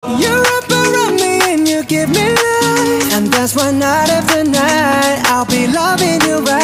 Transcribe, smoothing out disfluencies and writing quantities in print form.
You wrap around me and you give me life, and that's why night after night I'll be loving you right.